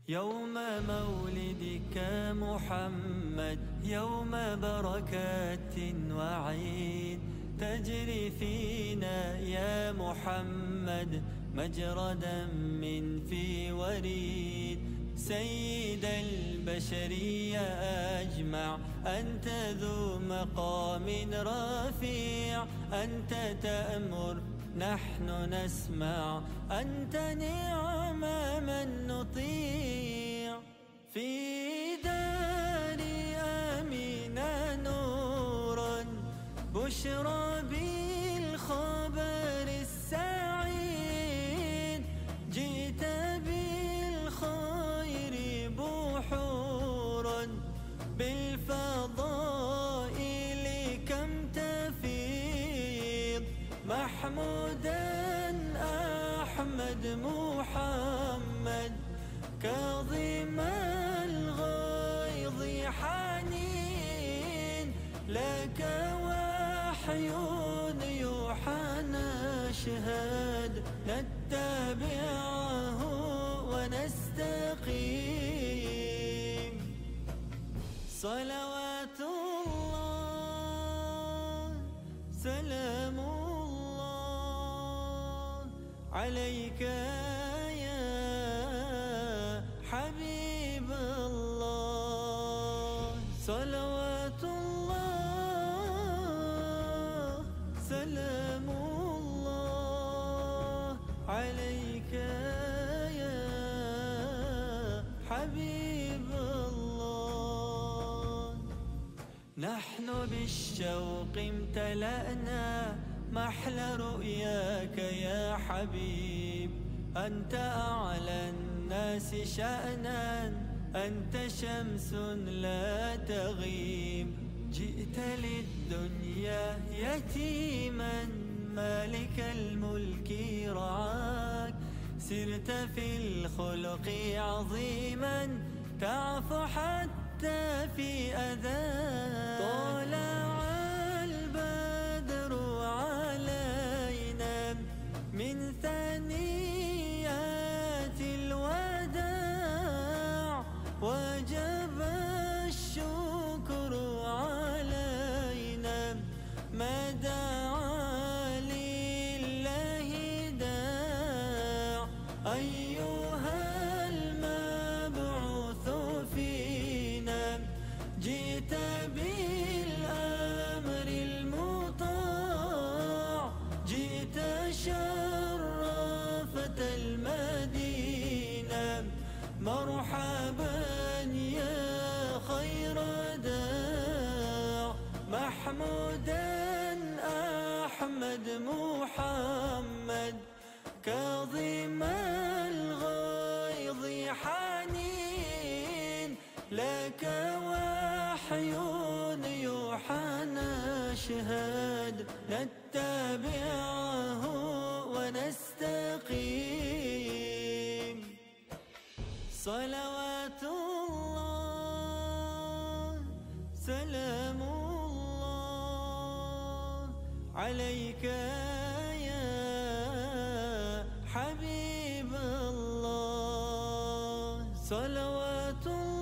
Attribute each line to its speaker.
Speaker 1: يوم مولدك محمد، يوم بركات وعيد، تجري فينا يا محمد مجرى دم في وريد. سيد البشرية أجمع، أنت ذو مقام رفيع، أنت تأمر نحن نسمع، أنت نعم من نطيع. في دار آمنة نورا بشرى بالخبر السعيد، جئت بالخير بحورا بالفضائل كم تفيض. محمودا أحمد محمد كاظم الغيظ حنين، لك وحي يوحى نشهد، نتبعه ونستقيم. صلوات الله سلام الله عليك يا حبيب الله. صلوات الله سلام الله عليك يا حبيب الله. نحن بالشوق امتلأنا محلى رؤياك يا حبيب، أنت أعلى الناس شأنا، أنت شمس لا تغيب. جئت للدنيا يتيما مالك الملك رعاك، سرت في الخلق عظيما تعفو حتى في أذاك. طلع البدر علينا من ثنيات الوداع، وجب الشكر علينا ما دعا لله داع. أيها المبعوث فينا جئت بالأمر المطاع، جئت شرفت المدينة مرحبا يا خير داع. محمودا أحمد محمد كاظم الغيظ حنين، لك وحي يوحى نشهد، نتبعه ونستقيم. صلوات الله سلام الله عليك يا حبيب الله. صلوات الله